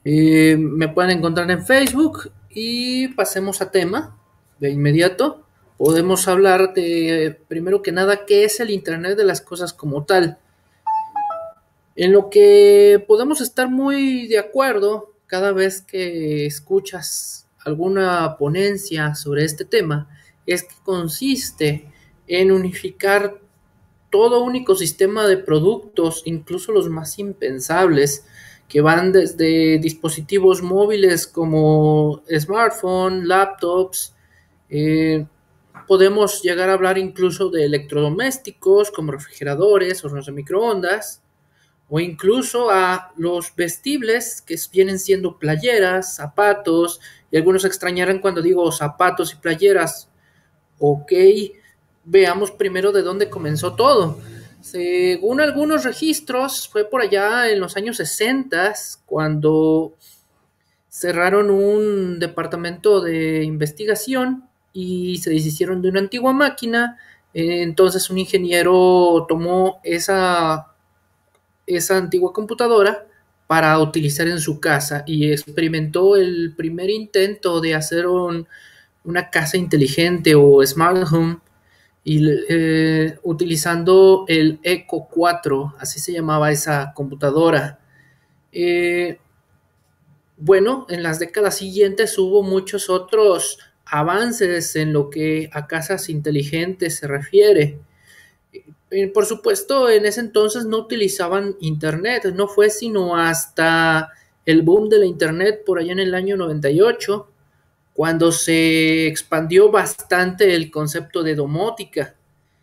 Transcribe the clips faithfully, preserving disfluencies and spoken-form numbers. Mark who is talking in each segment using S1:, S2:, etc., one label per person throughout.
S1: Eh, me pueden encontrar en Facebook y pasemos a tema de inmediato. Podemos hablar de, primero que nada, qué es el Internet de las cosas como tal. En lo que podemos estar muy de acuerdo cada vez que escuchas alguna ponencia sobre este tema es que consiste en unificar todo un ecosistema de productos, incluso los más impensables, que van desde dispositivos móviles como smartphone, laptops, eh, podemos llegar a hablar incluso de electrodomésticos como refrigeradores, hornos de microondas, o incluso a los vestibles que vienen siendo playeras, zapatos, y algunos extrañarán cuando digo zapatos y playeras. Ok, veamos primero de dónde comenzó todo. Según algunos registros, fue por allá en los años sesenta cuando cerraron un departamento de investigación y se deshicieron de una antigua máquina. Entonces un ingeniero tomó esa esa antigua computadora para utilizar en su casa y experimentó el primer intento de hacer un, una casa inteligente o smart home y eh, utilizando el Eco cuatro, así se llamaba esa computadora. Eh, bueno, en las décadas siguientes hubo muchos otros avances en lo que a casas inteligentes se refiere. Eh, por supuesto, en ese entonces no utilizaban internet, no fue sino hasta el boom de la internet por allá en el año noventa y ocho, cuando se expandió bastante el concepto de domótica.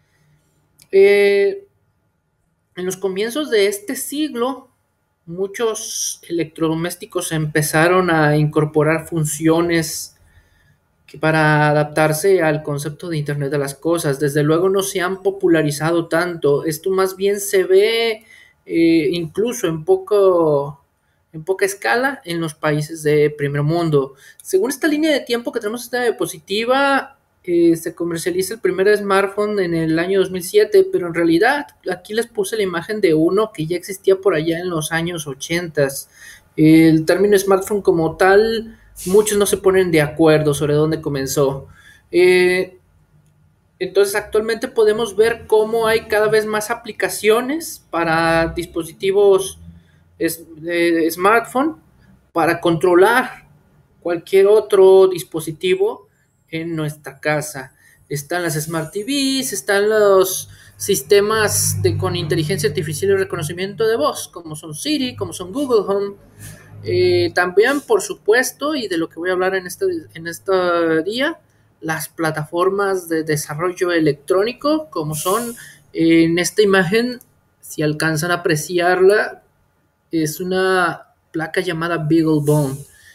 S1: Eh, en los comienzos de este siglo, muchos electrodomésticos empezaron a incorporar funciones que para adaptarse al concepto de Internet de las cosas. Desde luego no se han popularizado tanto. Esto más bien se ve eh, incluso en poco en poca escala en los países de primer mundo. Según esta línea de tiempo que tenemos esta diapositiva, eh, se comercializa el primer smartphone en el año dos mil siete, pero en realidad aquí les puse la imagen de uno que ya existía por allá en los años ochenta. El término smartphone como tal, muchos no se ponen de acuerdo sobre dónde comenzó. Eh, entonces actualmente podemos ver cómo hay cada vez más aplicaciones para dispositivos es, de smartphone para controlar cualquier otro dispositivo en nuestra casa. Están las Smart T Vs, están los sistemas de, con inteligencia artificial y reconocimiento de voz, como son Siri, como son Google Home. Eh, también, por supuesto, y de lo que voy a hablar en este, en este día, las plataformas de desarrollo electrónico, como son eh, en esta imagen, si alcanzan a apreciarla, es una placa llamada BeagleBone.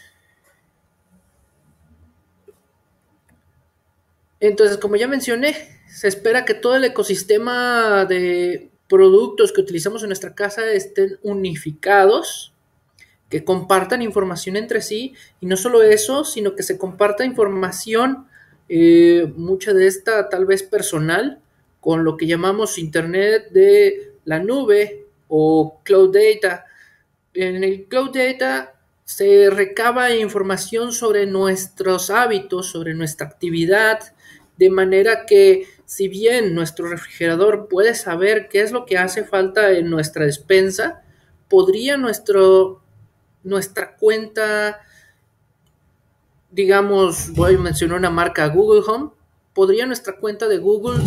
S1: Entonces, como ya mencioné, se espera que todo el ecosistema de productos que utilizamos en nuestra casa estén unificados, que compartan información entre sí, y no solo eso, sino que se comparta información, eh, mucha de esta tal vez personal, con lo que llamamos Internet de la nube o Cloud Data. En el Cloud Data se recaba información sobre nuestros hábitos, sobre nuestra actividad, de manera que si bien nuestro refrigerador puede saber qué es lo que hace falta en nuestra despensa, podría nuestro nuestra cuenta, digamos, voy a mencionar una marca Google Home, podría nuestra cuenta de Google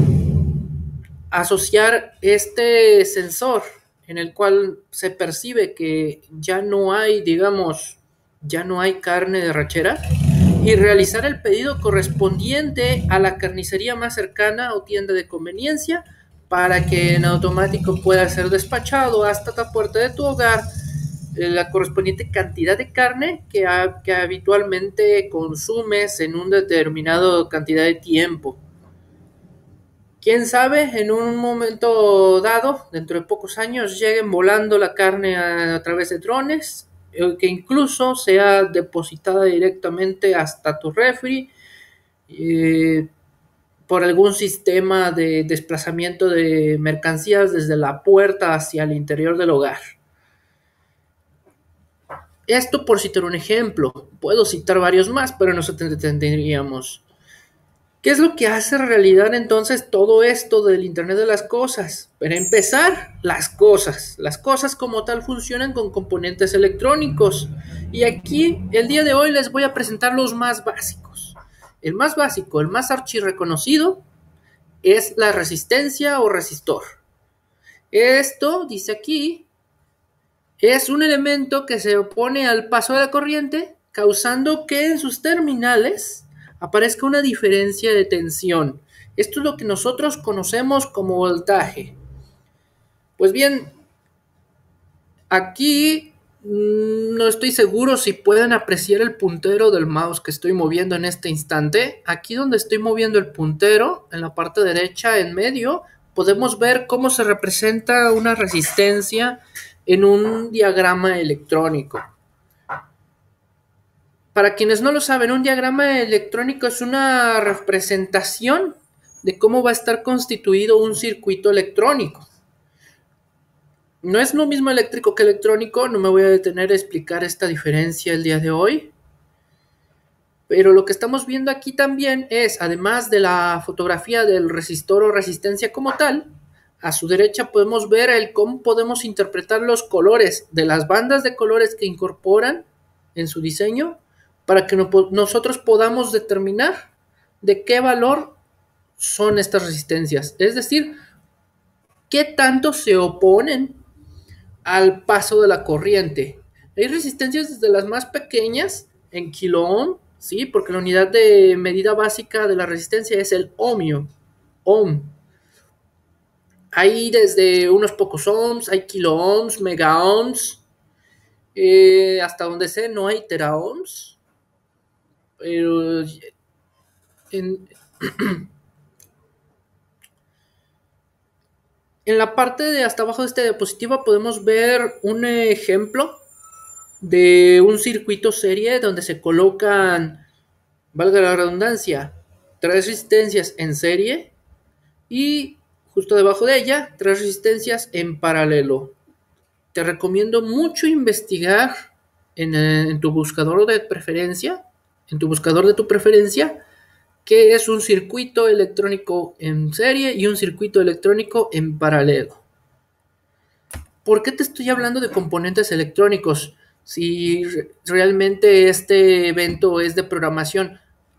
S1: asociar este sensor en el cual se percibe que ya no hay, digamos, ya no hay carne de rachera y realizar el pedido correspondiente a la carnicería más cercana o tienda de conveniencia para que en automático pueda ser despachado hasta la puerta de tu hogar la correspondiente cantidad de carne que, ha, que habitualmente consumes en un determinado cantidad de tiempo. Quién sabe, en un momento dado, dentro de pocos años, lleguen volando la carne a, a través de drones, eh, que incluso sea depositada directamente hasta tu refri eh, por algún sistema de desplazamiento de mercancías desde la puerta hacia el interior del hogar. Esto por citar un ejemplo. Puedo citar varios más, pero nos entenderíamos. ¿Qué es lo que hace realidad entonces todo esto del Internet de las cosas? Para empezar, las cosas. Las cosas como tal funcionan con componentes electrónicos. Y aquí, el día de hoy, les voy a presentar los más básicos. El más básico, el más archirreconocido, es la resistencia o resistor. Esto, dice aquí, es un elemento que se opone al paso de la corriente, causando que en sus terminales aparezca una diferencia de tensión. Esto es lo que nosotros conocemos como voltaje. Pues bien, aquí mmm, no estoy seguro si pueden apreciar el puntero del mouse que estoy moviendo en este instante. Aquí donde estoy moviendo el puntero, en la parte derecha, en medio, podemos ver cómo se representa una resistencia en un diagrama electrónico. Para quienes no lo saben, un diagrama electrónico es una representación de cómo va a estar constituido un circuito electrónico. No es lo mismo eléctrico que electrónico, no me voy a detener a explicar esta diferencia el día de hoy. Pero lo que estamos viendo aquí también es, además de la fotografía del resistor o resistencia como tal, a su derecha podemos ver el cómo podemos interpretar los colores de las bandas de colores que incorporan en su diseño para que no, nosotros podamos determinar de qué valor son estas resistencias. Es decir, qué tanto se oponen al paso de la corriente. Hay resistencias desde las más pequeñas en kilo ohm, ¿sí? Porque la unidad de medida básica de la resistencia es el ohmio, ohm. Hay desde unos pocos ohms, hay kilo ohms, mega ohms, eh, hasta donde sé no hay tera ohms, pero en, en la parte de hasta abajo de esta diapositiva podemos ver un ejemplo de un circuito serie donde se colocan, valga la redundancia, tres resistencias en serie y justo debajo de ella tres resistencias en paralelo. Te recomiendo mucho investigar en, en tu buscador de preferencia, en tu buscador de tu preferencia, qué es un circuito electrónico en serie y un circuito electrónico en paralelo. ¿Por qué te estoy hablando de componentes electrónicos? Si realmente este evento es de programación.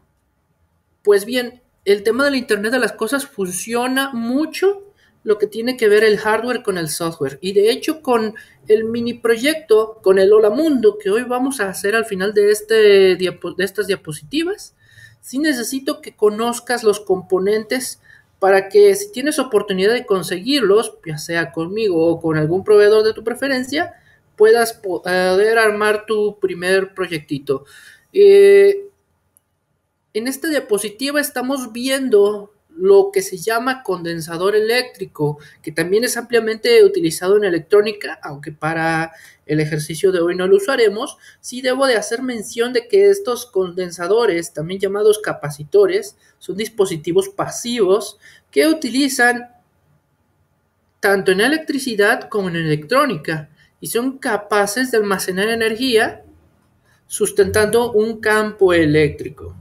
S1: Pues bien, el tema del Internet de las cosas funciona mucho lo que tiene que ver el hardware con el software. Y de hecho con el mini proyecto, con el Hola Mundo que hoy vamos a hacer al final de, este, de estas diapositivas, sí necesito que conozcas los componentes para que si tienes oportunidad de conseguirlos, ya sea conmigo o con algún proveedor de tu preferencia, puedas poder armar tu primer proyectito. Eh, en esta diapositiva estamos viendo lo que se llama condensador eléctrico, que también es ampliamente utilizado en electrónica, aunque para el ejercicio de hoy no lo usaremos. Sí debo de hacer mención de que estos condensadores, también llamados capacitores, son dispositivos pasivos que utilizan tanto en electricidad como en electrónica y son capaces de almacenar energía sustentando un campo eléctrico.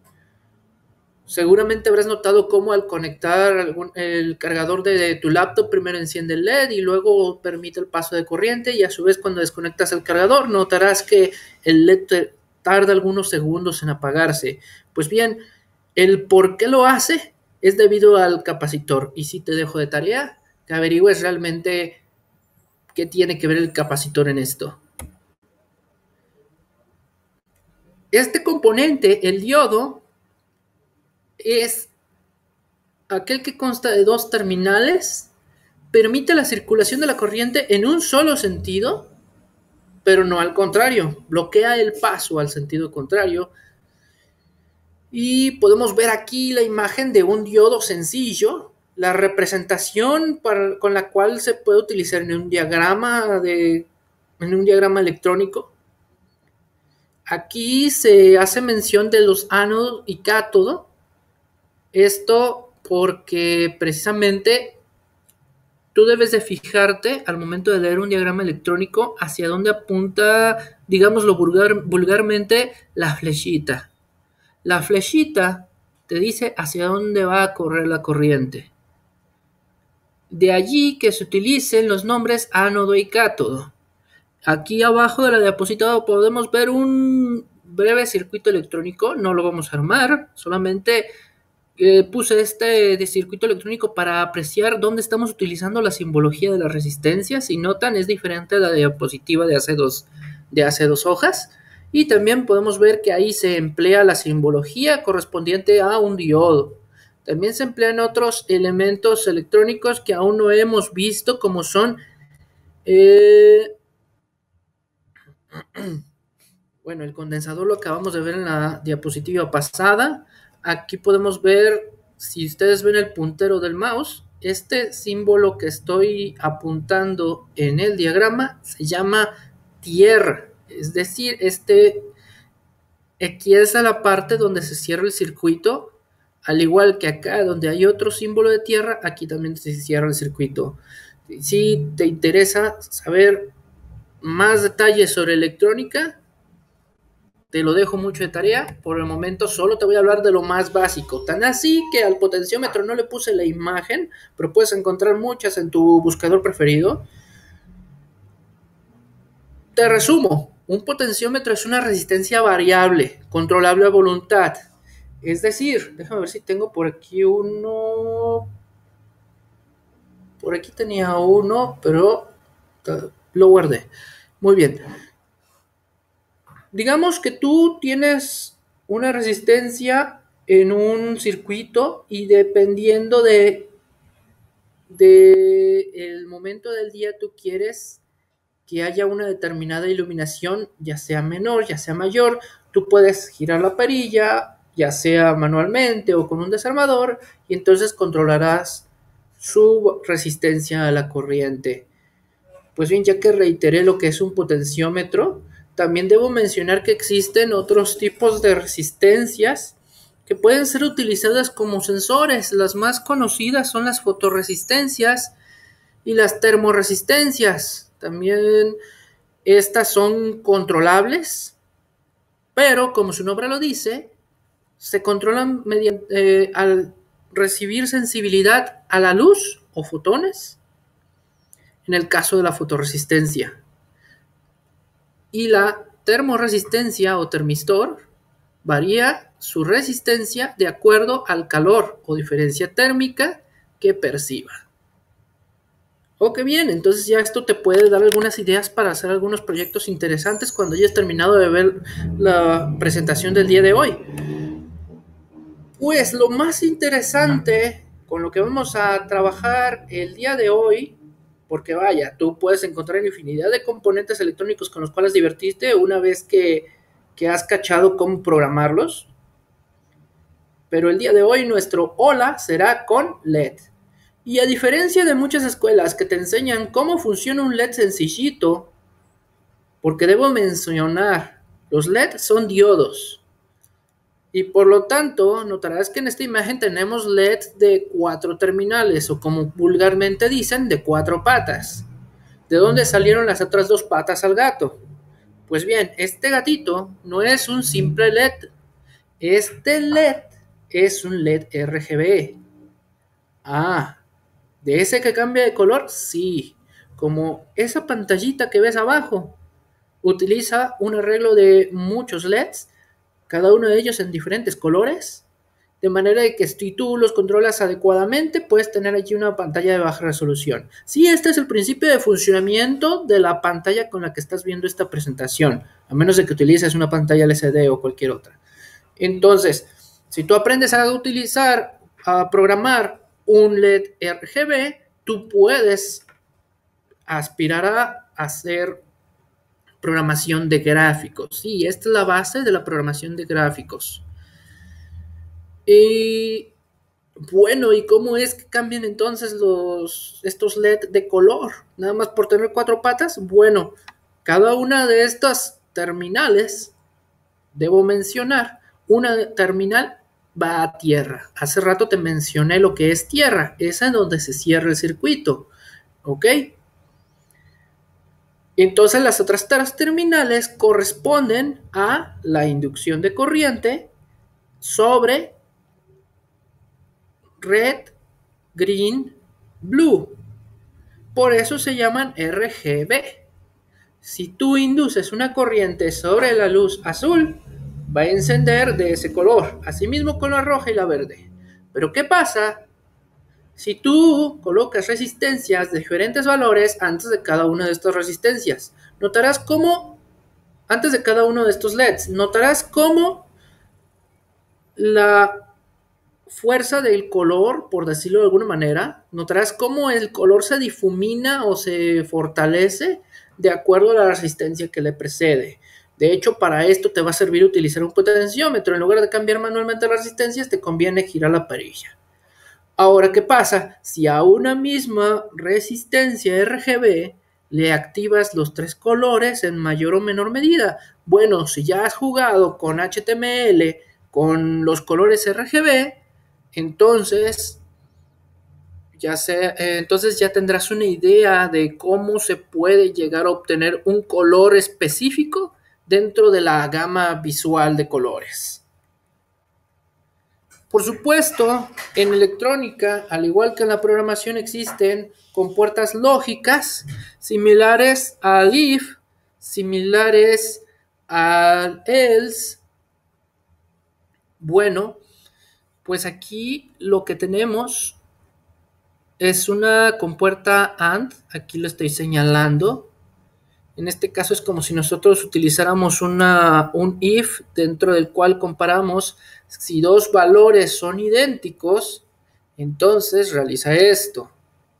S1: Seguramente habrás notado cómo al conectar algún, el cargador de, de tu laptop primero enciende el L E D y luego permite el paso de corriente, y a su vez cuando desconectas el cargador notarás que el L E D te tarda algunos segundos en apagarse. Pues bien, el por qué lo hace es debido al capacitor, y si te dejo de tarea que averigües realmente qué tiene que ver el capacitor en esto. Este componente, el diodo, es aquel que consta de dos terminales, permite la circulación de la corriente en un solo sentido, pero no al contrario, bloquea el paso al sentido contrario. Y podemos ver aquí la imagen de un diodo sencillo, la representación para, con la cual se puede utilizar en un diagrama, de, en un diagrama electrónico. Aquí se hace mención de los ánodo y cátodo. Esto porque precisamente tú debes de fijarte al momento de leer un diagrama electrónico hacia dónde apunta, digámoslo vulgar, vulgarmente, la flechita. La flechita te dice hacia dónde va a correr la corriente. De allí que se utilicen los nombres ánodo y cátodo. Aquí abajo de la diapositiva podemos ver un breve circuito electrónico, no lo vamos a armar, solamente eh, puse este de circuito electrónico para apreciar dónde estamos utilizando la simbología de las resistencias. Si notan, es diferente a la diapositiva de hace dos, de hace dos hojas. Y también podemos ver que ahí se emplea la simbología correspondiente a un diodo. También se emplean otros elementos electrónicos que aún no hemos visto, como son... Eh, bueno, el condensador lo acabamos de ver en la diapositiva pasada. Aquí podemos ver, si ustedes ven el puntero del mouse, este símbolo que estoy apuntando en el diagrama se llama tierra. Es decir, este, aquí es la parte donde se cierra el circuito. Al igual que acá donde hay otro símbolo de tierra, aquí también se cierra el circuito. Si te interesa saber más detalles sobre electrónica, te lo dejo mucho de tarea. Por el momento solo te voy a hablar de lo más básico. Tan así que al potenciómetro no le puse la imagen, pero puedes encontrar muchas en tu buscador preferido. Te resumo, un potenciómetro es una resistencia variable, controlable a voluntad. Es decir, déjame ver si tengo por aquí uno. Por aquí tenía uno, pero lo guardé. Muy bien. Digamos que tú tienes una resistencia en un circuito y dependiendo de, de el momento del día tú quieres que haya una determinada iluminación, ya sea menor, ya sea mayor. Tú puedes girar la perilla, ya sea manualmente o con un desarmador, y entonces controlarás su resistencia a la corriente. Pues bien, ya que reiteré lo que es un potenciómetro, también debo mencionar que existen otros tipos de resistencias que pueden ser utilizadas como sensores. Las más conocidas son las fotorresistencias y las termoresistencias. También estas son controlables, pero como su nombre lo dice, se controlan mediante, eh, al recibir sensibilidad a la luz o fotones, en el caso de la fotorresistencia. Y la termoresistencia o termistor varía su resistencia de acuerdo al calor o diferencia térmica que perciba. Ok, bien, entonces ya esto te puede dar algunas ideas para hacer algunos proyectos interesantes cuando hayas terminado de ver la presentación del día de hoy. Pues lo más interesante con lo que vamos a trabajar el día de hoy, porque vaya, tú puedes encontrar infinidad de componentes electrónicos con los cuales divertirte una vez que, que has cachado cómo programarlos, pero el día de hoy nuestro hola será con L E D. Y a diferencia de muchas escuelas que te enseñan cómo funciona un L E D sencillito, porque debo mencionar, los L E D son diodos. Y por lo tanto, notarás que en esta imagen tenemos L E D de cuatro terminales, o como vulgarmente dicen, de cuatro patas. ¿De dónde salieron las otras dos patas al gato? Pues bien, este gatito no es un simple L E D. Este L E D es un L E D R G B. Ah, ¿de ese que cambia de color? Sí, como esa pantallita que ves abajo. Utiliza un arreglo de muchos L E Ds, cada uno de ellos en diferentes colores, de manera de que si tú los controlas adecuadamente, puedes tener aquí una pantalla de baja resolución. Sí, este es el principio de funcionamiento de la pantalla con la que estás viendo esta presentación, a menos de que utilices una pantalla L C D o cualquier otra. Entonces, si tú aprendes a utilizar, a programar un L E D R G B, tú puedes aspirar a hacer programación de gráficos. Sí, esta es la base de la programación de gráficos. Y bueno, ¿y cómo es que cambian entonces los, estos L E D de color? Nada más por tener cuatro patas. Bueno, cada una de estas terminales, debo mencionar, una terminal va a tierra. Hace rato te mencioné lo que es tierra, es en donde se cierra el circuito. ¿ok? Entonces las otras tres terminales corresponden a la inducción de corriente sobre red, green, blue. Por eso se llaman R G B. Si tú induces una corriente sobre la luz azul, va a encender de ese color, asimismo con la roja y la verde. Pero ¿qué pasa si tú colocas resistencias de diferentes valores antes de cada una de estas resistencias? Notarás cómo, antes de cada uno de estos L E Ds, notarás cómo la fuerza del color, por decirlo de alguna manera, notarás cómo el color se difumina o se fortalece de acuerdo a la resistencia que le precede. De hecho, para esto te va a servir utilizar un potenciómetro. En lugar de cambiar manualmente las resistencias, te conviene girar la perilla. Ahora, ¿qué pasa? Si a una misma resistencia R G B le activas los tres colores en mayor o menor medida. Bueno, si ya has jugado con H T M L, con los colores R G B, entonces ya, sea, eh, entonces ya tendrás una idea de cómo se puede llegar a obtener un color específico dentro de la gama visual de colores. Por supuesto, en electrónica, al igual que en la programación, existen compuertas lógicas similares al if, similares al else. Bueno, pues aquí lo que tenemos es una compuerta AND, aquí lo estoy señalando. En este caso es como si nosotros utilizáramos una, un if dentro del cual comparamos si dos valores son idénticos, entonces realiza esto.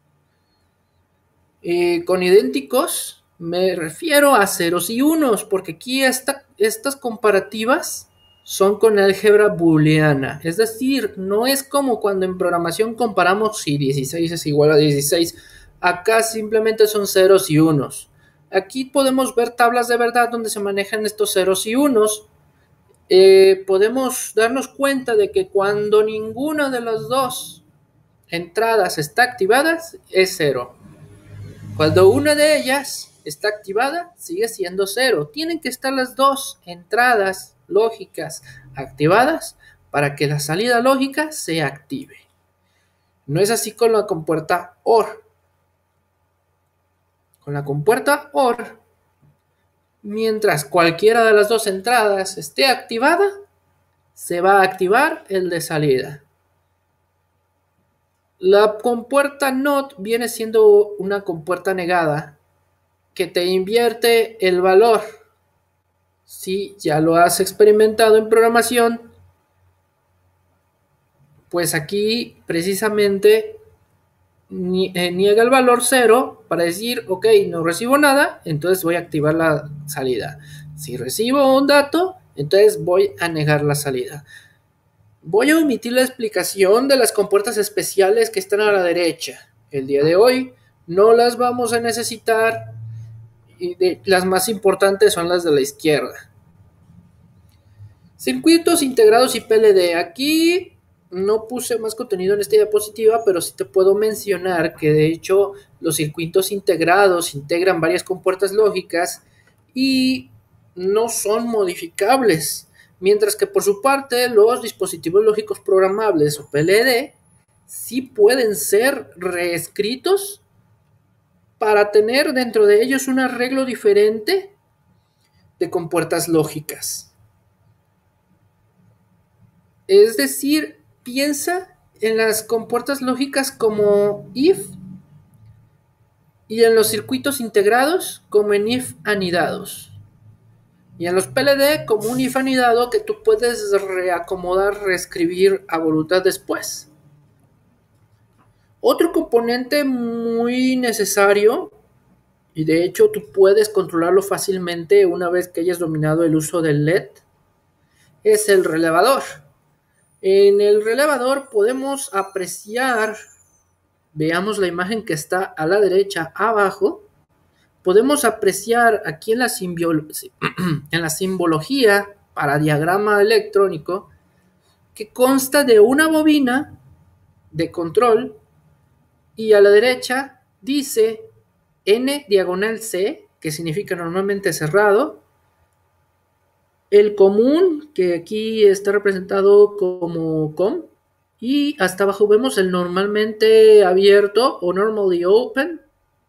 S1: Eh, con idénticos me refiero a ceros y unos, porque aquí esta, estas comparativas son con álgebra booleana. Es decir, no es como cuando en programación comparamos si dieciséis es igual a dieciséis. Acá simplemente son ceros y unos. Aquí podemos ver tablas de verdad donde se manejan estos ceros y unos. Eh, podemos darnos cuenta de que cuando ninguna de las dos entradas está activada, es cero. Cuando una de ellas está activada, sigue siendo cero. Tienen que estar las dos entradas lógicas activadas para que la salida lógica se active. No es así con la compuerta OR. Con la compuerta OR, mientras cualquiera de las dos entradas esté activada, se va a activar el de salida. La compuerta NOT viene siendo una compuerta negada que te invierte el valor. Si ya lo has experimentado en programación, pues aquí precisamente niega el valor cero para decir, ok, no recibo nada, entonces voy a activar la salida. Si recibo un dato, entonces voy a negar la salida. Voy a omitir la explicación de las compuertas especiales que están a la derecha. El día de hoy no las vamos a necesitar y de, las más importantes son las de la izquierda. Circuitos integrados y P L D. Aquí no puse más contenido en esta diapositiva, pero sí te puedo mencionar que de hecho los circuitos integrados integran varias compuertas lógicas y no son modificables, mientras que por su parte los dispositivos lógicos programables o P L D sí pueden ser reescritos para tener dentro de ellos un arreglo diferente de compuertas lógicas. Es decir, piensa en las compuertas lógicas como if y en los circuitos integrados como en if anidados. Y en los P L D como un if anidado que tú puedes reacomodar, reescribir a voluntad después. Otro componente muy necesario, y de hecho tú puedes controlarlo fácilmente una vez que hayas dominado el uso del L E D, es el relevador. En el relevador podemos apreciar, veamos la imagen que está a la derecha abajo, podemos apreciar aquí en la, en la simbología para diagrama electrónico que consta de una bobina de control y a la derecha dice N diagonal C, que significa normalmente cerrado. El común, que aquí está representado como com. Y hasta abajo vemos el normalmente abierto o normally open.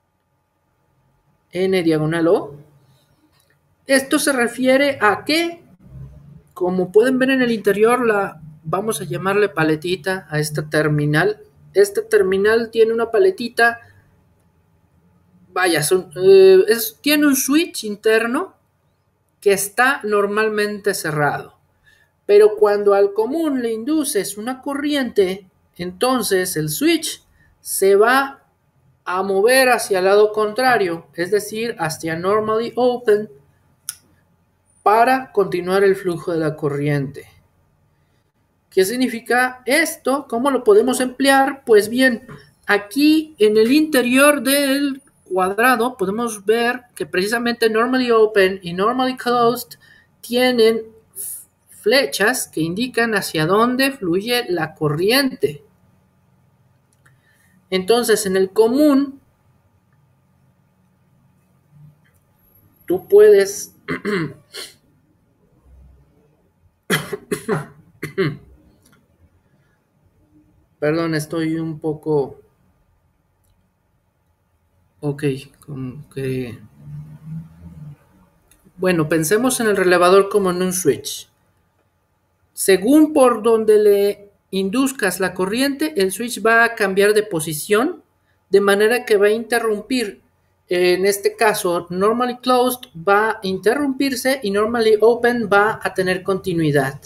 S1: N diagonal O. Esto se refiere a que, como pueden ver en el interior, la vamos a llamarle paletita a esta terminal. Esta terminal tiene una paletita, vaya, son, eh, es, tiene un switch interno que está normalmente cerrado. Pero cuando al común le induces una corriente, entonces el switch se va a mover hacia el lado contrario, es decir, hacia normally open, para continuar el flujo de la corriente. ¿Qué significa esto? ¿Cómo lo podemos emplear? Pues bien, aquí en el interior del cuadrado podemos ver que precisamente normally open y normally closed tienen flechas que indican hacia dónde fluye la corriente. Entonces, en el común, tú puedes perdón, estoy un poco ok, como que bueno, pensemos en el relevador como en un switch. Según por donde le induzcas la corriente, el switch va a cambiar de posición, de manera que va a interrumpir. En este caso, normally closed va a interrumpirse y normally open va a tener continuidad.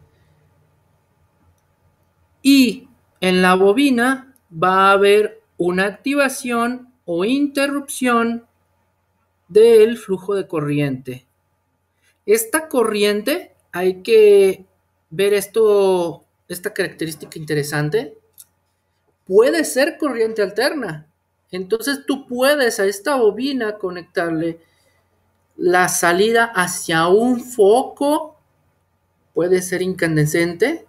S1: Y en la bobina va a haber una activación o interrupción del flujo de corriente. Esta corriente, hay que ver esto, esta característica interesante, puede ser corriente alterna. Entonces tú puedes a esta bobina conectarle la salida hacia un foco, puede ser incandescente,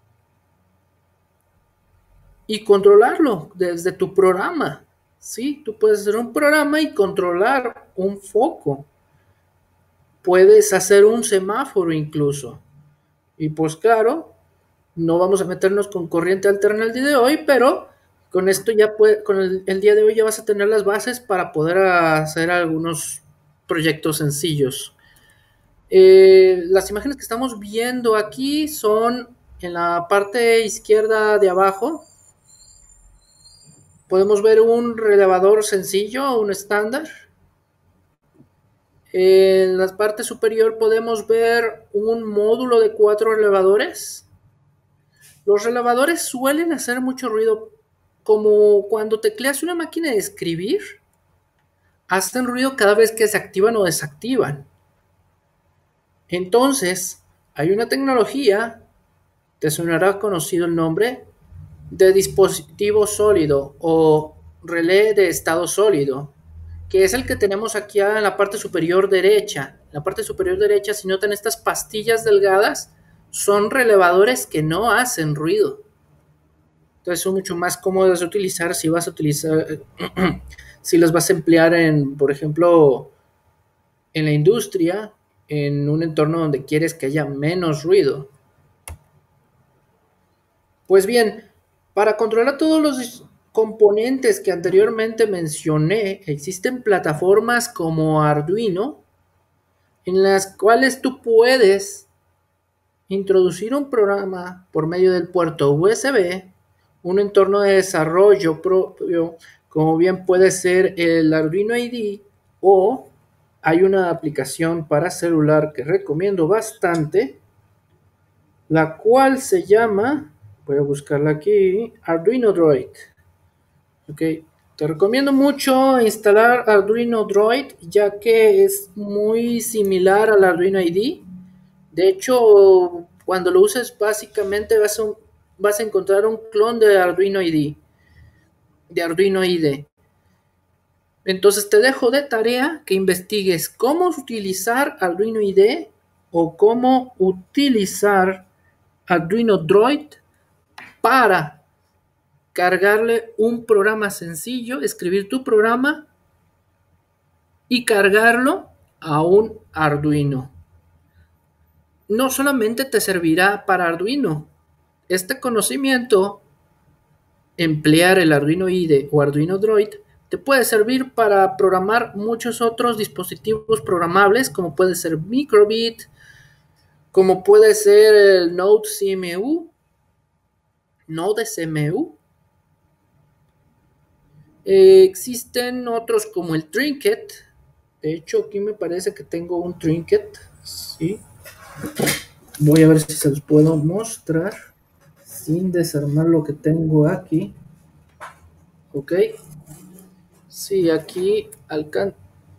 S1: y controlarlo desde tu programa. ¿Sí? Tú puedes hacer un programa y controlar un foco. Puedes hacer un semáforo incluso. Y pues claro, no vamos a meternos con corriente alterna el día de hoy, pero con esto ya puede, con el, el día de hoy ya vas a tener las bases para poder hacer algunos proyectos sencillos. Eh, las imágenes que estamos viendo aquí son en la parte izquierda de abajo. Podemos ver un relevador sencillo, un estándar. En la parte superior podemos ver un módulo de cuatro relevadores. Los relevadores suelen hacer mucho ruido, como cuando tecleas una máquina de escribir. Hacen ruido cada vez que se activan o desactivan. Entonces, hay una tecnología, te sonará conocido el nombre, de dispositivo sólido o relé de estado sólido, que es el que tenemos aquí en la parte superior derecha. En la parte superior derecha, si notan estas pastillas delgadas, son relevadores que no hacen ruido. Entonces son mucho más cómodos de utilizar si vas a utilizar, si los vas a emplear en, por ejemplo, en la industria, en un entorno donde quieres que haya menos ruido. Pues bien, para controlar todos los componentes que anteriormente mencioné, existen plataformas como Arduino, en las cuales tú puedes introducir un programa por medio del puerto U S B, un entorno de desarrollo propio, como bien puede ser el Arduino I D E, o hay una aplicación para celular que recomiendo bastante, la cual se llama, voy a buscarla aquí, Arduino Droid. Ok, te recomiendo mucho instalar Arduino Droid, ya que es muy similar al Arduino I D E. De hecho, cuando lo uses, básicamente vas a, vas a encontrar un clon de Arduino I D E, de Arduino I D E. Entonces te dejo de tarea que investigues cómo utilizar Arduino I D E o cómo utilizar Arduino Droid para cargarle un programa sencillo, escribir tu programa y cargarlo a un Arduino. No solamente te servirá para Arduino. Este conocimiento, emplear el Arduino I D E o Arduino Droid, te puede servir para programar muchos otros dispositivos programables, como puede ser Microbit, como puede ser el Node C M U, Node C M U. Eh, existen otros como el Trinket. De hecho, aquí me parece que tengo un Trinket. Sí. Voy a ver si se los puedo mostrar sin desarmar lo que tengo aquí. Ok. Sí, aquí alcanza.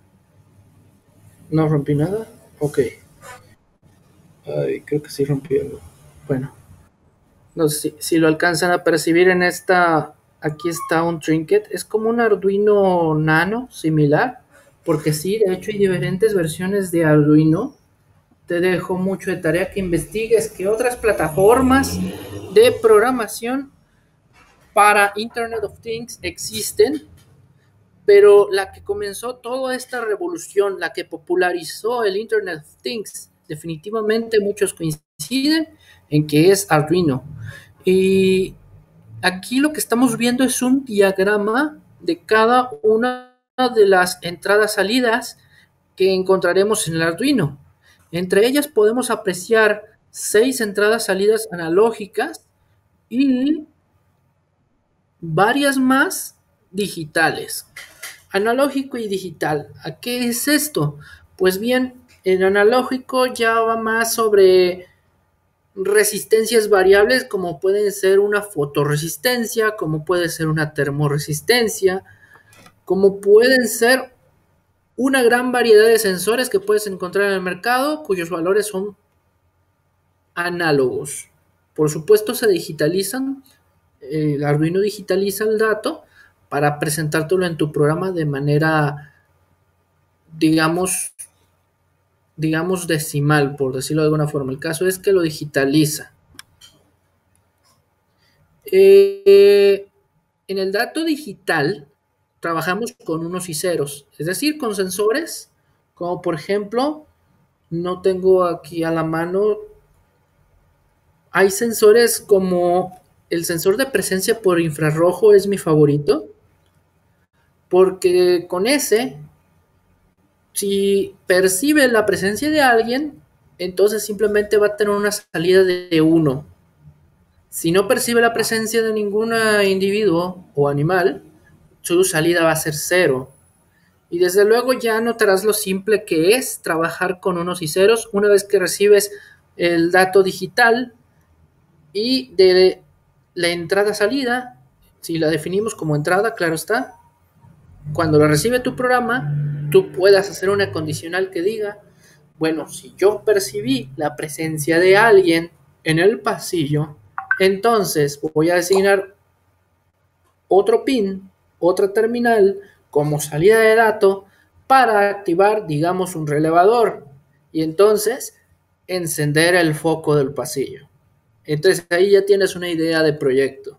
S1: No rompí nada. Ok. Ay, creo que sí rompí algo. Bueno. No sé si, si lo alcanzan a percibir en esta. Aquí está un Trinket. Es como un Arduino Nano similar. Porque sí, de hecho hay diferentes versiones de Arduino. Te dejo mucho de tarea que investigues que otras plataformas de programación para Internet of Things existen, pero la que comenzó toda esta revolución, la que popularizó el Internet of Things, definitivamente muchos coinciden en que es Arduino. Y aquí lo que estamos viendo es un diagrama de cada una de las entradas salidas que encontraremos en el Arduino. Entre ellas podemos apreciar seis entradas salidas analógicas y varias más digitales. Analógico y digital. ¿A qué es esto? Pues bien, el analógico ya va más sobre resistencias variables, como pueden ser una fotorresistencia, como puede ser una termoresistencia, como pueden ser una gran variedad de sensores que puedes encontrar en el mercado, cuyos valores son análogos. Por supuesto, se digitalizan. El Arduino digitaliza el dato para presentártelo en tu programa de manera, digamos, digamos decimal, por decirlo de alguna forma. El caso es que lo digitaliza. Eh, en el dato digital trabajamos con unos y ceros, es decir, con sensores, como por ejemplo, no tengo aquí a la mano, hay sensores como el sensor de presencia por infrarrojo es mi favorito, porque con ese, si percibe la presencia de alguien, entonces simplemente va a tener una salida de uno. Si no percibe la presencia de ningún individuo o animal, su salida va a ser cero. Y desde luego ya notarás lo simple que es trabajar con unos y ceros una vez que recibes el dato digital y de la entrada-salida, si la definimos como entrada, claro está, cuando lo recibe tu programa, tú puedas hacer una condicional que diga, bueno, si yo percibí la presencia de alguien en el pasillo, entonces voy a asignar otro pin, otra terminal como salida de dato para activar, digamos, un relevador y entonces encender el foco del pasillo. Entonces ahí ya tienes una idea de proyecto.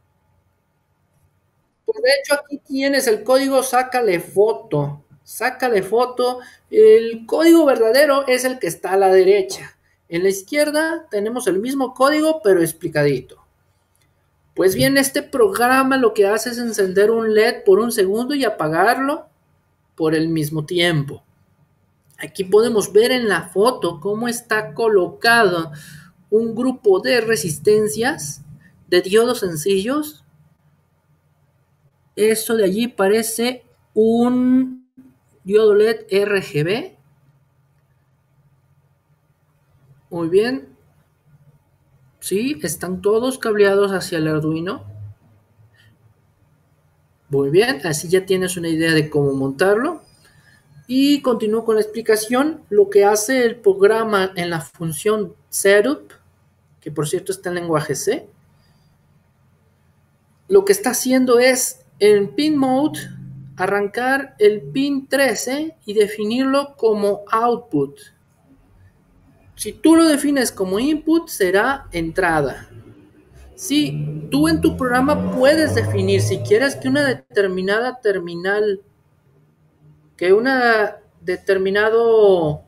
S1: Pues de hecho aquí tienes el código, sácale foto, sácale foto. El código verdadero es el que está a la derecha. En la izquierda tenemos el mismo código pero explicadito. Pues bien, este programa lo que hace es encender un L E D por un segundo y apagarlo por el mismo tiempo. Aquí podemos ver en la foto cómo está colocado un grupo de resistencias de diodos sencillos. Esto de allí parece un diodo L E D R G B. Muy bien. Sí, están todos cableados hacia el Arduino. Muy bien, así ya tienes una idea de cómo montarlo. Y continúo con la explicación. Lo que hace el programa en la función setup, que por cierto está en lenguaje C, lo que está haciendo es en pin mode arrancar el pin trece y definirlo como output. Si tú lo defines como input, será entrada. Sí, tú en tu programa puedes definir si quieres que una determinada terminal, que una determinado,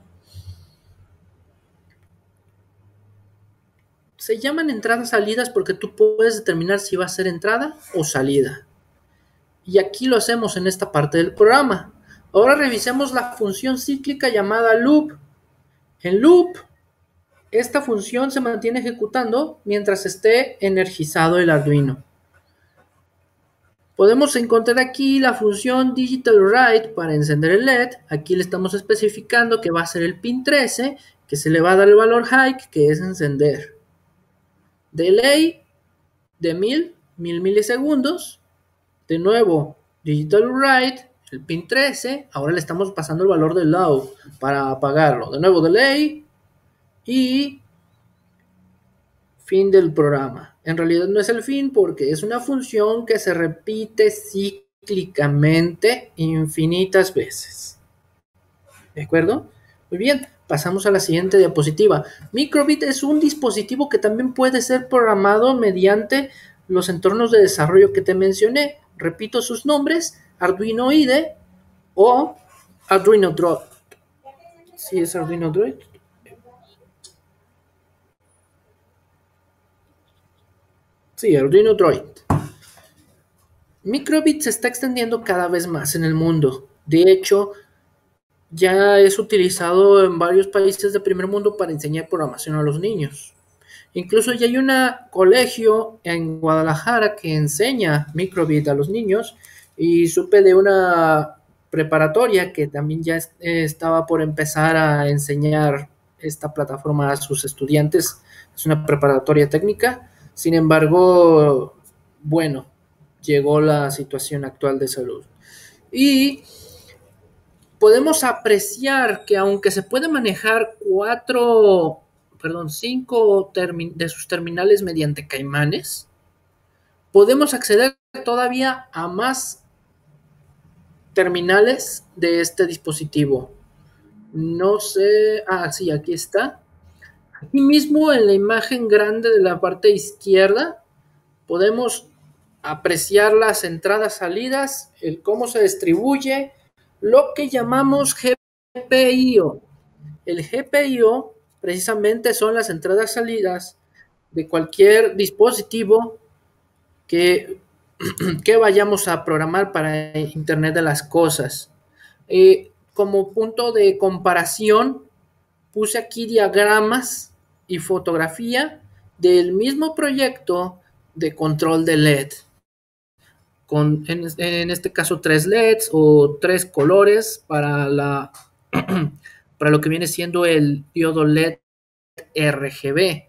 S1: se llaman entradas salidas porque tú puedes determinar si va a ser entrada o salida. Y aquí lo hacemos en esta parte del programa. Ahora revisemos la función cíclica llamada loop. En loop, esta función se mantiene ejecutando mientras esté energizado el Arduino. Podemos encontrar aquí la función digitalWrite para encender el L E D. Aquí le estamos especificando que va a ser el pin trece, que se le va a dar el valor high, que es encender. Delay de mil, mil milisegundos. De nuevo, digitalWrite, el pin trece. Ahora le estamos pasando el valor de low para apagarlo. De nuevo, delay y fin del programa. En realidad no es el fin porque es una función que se repite cíclicamente infinitas veces. ¿De acuerdo? Muy bien, pasamos a la siguiente diapositiva. Microbit es un dispositivo que también puede ser programado mediante los entornos de desarrollo que te mencioné. Repito sus nombres: Arduino I D E o Arduino Droid. ¿Sí es Arduino Droid? Sí, Arduino Droid. Microbit se está extendiendo cada vez más en el mundo. De hecho, ya es utilizado en varios países de primer mundo para enseñar programación a los niños. Incluso ya hay un colegio en Guadalajara que enseña Microbit a los niños, y supe de una preparatoria que también ya estaba por empezar a enseñar esta plataforma a sus estudiantes. Es una preparatoria técnica. Sin embargo, bueno, llegó la situación actual de salud. Y podemos apreciar que aunque se puede manejar cuatro, perdón, cinco de sus terminales mediante caimanes, podemos acceder todavía a más terminales de este dispositivo. No sé, ah, sí, aquí está. Aquí mismo en la imagen grande de la parte izquierda podemos apreciar las entradas, salidas, el cómo se distribuye, lo que llamamos G P I O. El G P I O precisamente son las entradas, salidas de cualquier dispositivo que, que vayamos a programar para Internet de las Cosas. Eh, como punto de comparación, puse aquí diagramas y fotografía del mismo proyecto de control de L E D. Con, en, en este caso, tres L E Ds o tres colores para, la, para lo que viene siendo el diodo L E D R G B.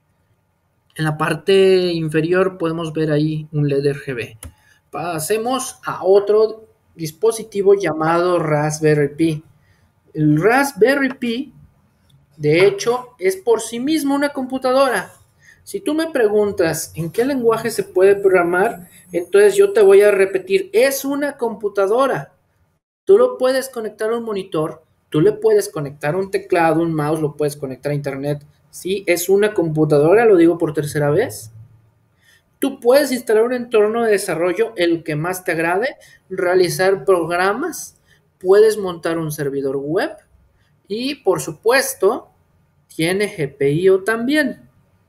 S1: En la parte inferior podemos ver ahí un L E D R G B. Pasemos a otro dispositivo llamado Raspberry Pi. El Raspberry Pi, de hecho, es por sí mismo una computadora. Si tú me preguntas en qué lenguaje se puede programar, entonces yo te voy a repetir: es una computadora. Tú lo puedes conectar a un monitor, tú le puedes conectar un teclado, un mouse, lo puedes conectar a internet. Sí, es una computadora, lo digo por tercera vez. Tú puedes instalar un entorno de desarrollo, el que más te agrade, realizar programas, puedes montar un servidor web y, por supuesto, tiene G P I O también.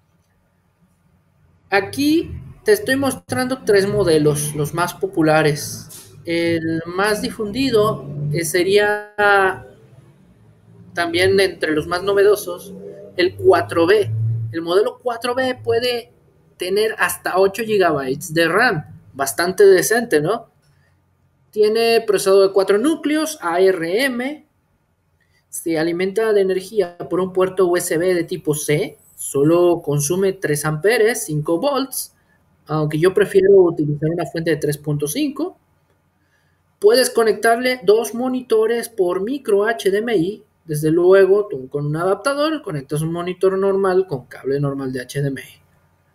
S1: Aquí te estoy mostrando tres modelos, los más populares. El más difundido sería también entre los más novedosos el cuatro B. El modelo cuatro B puede tener hasta ocho gigabytes de RAM, bastante decente, ¿no? Tiene procesador de cuatro núcleos, A R M, se alimenta de energía por un puerto U S B de tipo C, solo consume tres amperes, cinco volts, aunque yo prefiero utilizar una fuente de tres punto cinco. Puedes conectarle dos monitores por micro H D M I. Desde luego, tú con un adaptador conectas un monitor normal con cable normal de H D M I.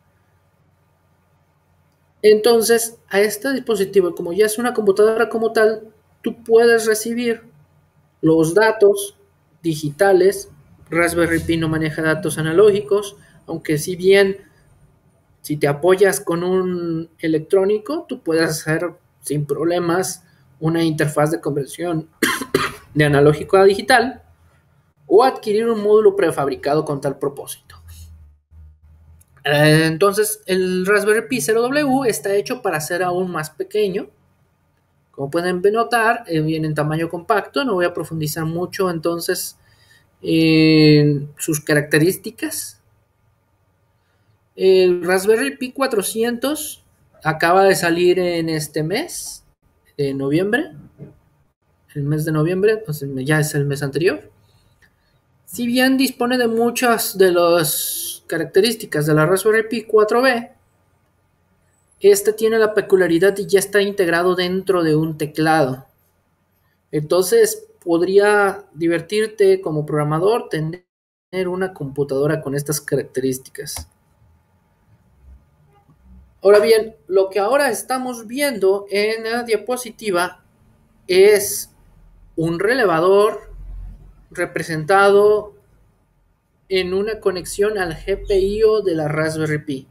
S1: Entonces, a este dispositivo, como ya es una computadora como tal, tú puedes recibir los datos digitales. Raspberry Pi no maneja datos analógicos, aunque si bien Si te apoyas con un electrónico, tú puedes hacer sin problemas una interfaz de conversión de analógico a digital o adquirir un módulo prefabricado con tal propósito. Entonces, el Raspberry Pi cero W está hecho para ser aún más pequeño. Como pueden notar, eh, viene en tamaño compacto. No voy a profundizar mucho entonces en sus características. El Raspberry Pi cuatrocientos acaba de salir en este mes de noviembre. El mes de noviembre, entonces ya es el mes anterior. Si bien dispone de muchas de las características de la Raspberry Pi cuatro B, este tiene la peculiaridad de ya está integrado dentro de un teclado. Entonces podría divertirte como programador tener una computadora con estas características. Ahora bien, lo que ahora estamos viendo en la diapositiva es un relevador representado en una conexión al G P I O de la Raspberry Pi.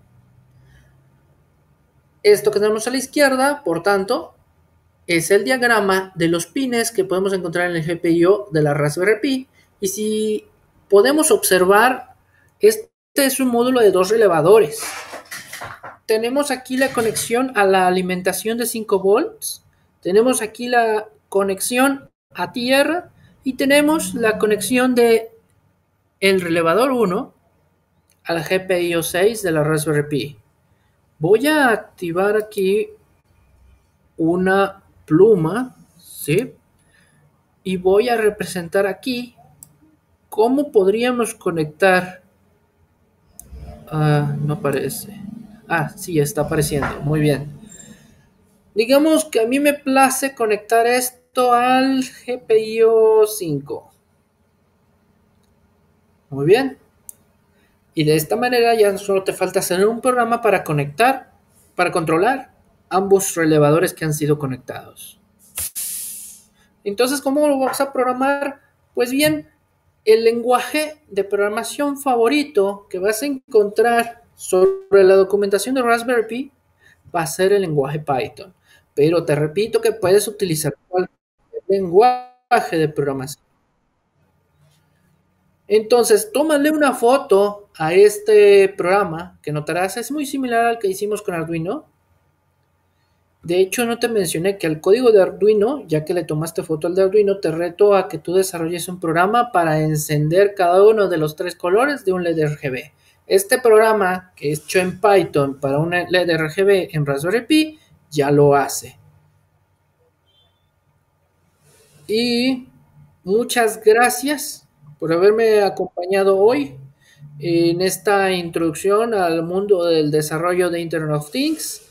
S1: Esto que tenemos a la izquierda, por tanto, es el diagrama de los pines que podemos encontrar en el G P I O de la Raspberry Pi. Y si podemos observar, este es un módulo de dos relevadores. Tenemos aquí la conexión a la alimentación de cinco volts. Tenemos aquí la conexión a tierra. Y tenemos la conexión de el relevador uno al G P I O seis de la Raspberry Pi. Voy a activar aquí una pluma, ¿sí? Y voy a representar aquí cómo podríamos conectar. Ah, no aparece. Ah, sí, está apareciendo. Muy bien. Digamos que a mí me place conectar esto al G P I O cinco. Muy bien. Y de esta manera ya solo te falta hacer un programa para conectar, para controlar ambos relevadores que han sido conectados. Entonces, ¿cómo lo vamos a programar? Pues bien, el lenguaje de programación favorito que vas a encontrar sobre la documentación de Raspberry Pi va a ser el lenguaje Python. Pero te repito que puedes utilizar cualquier lenguaje de programación. Entonces, tómale una foto a este programa que notarás es muy similar al que hicimos con Arduino. De hecho, no te mencioné que el código de Arduino, ya que le tomaste foto al de Arduino, te reto a que tú desarrolles un programa para encender cada uno de los tres colores de un L E D R G B. Este programa, que es hecho en Python para un L E D R G B en Raspberry Pi, ya lo hace. Y muchas gracias por haberme acompañado hoy en esta introducción al mundo del desarrollo de Internet of Things.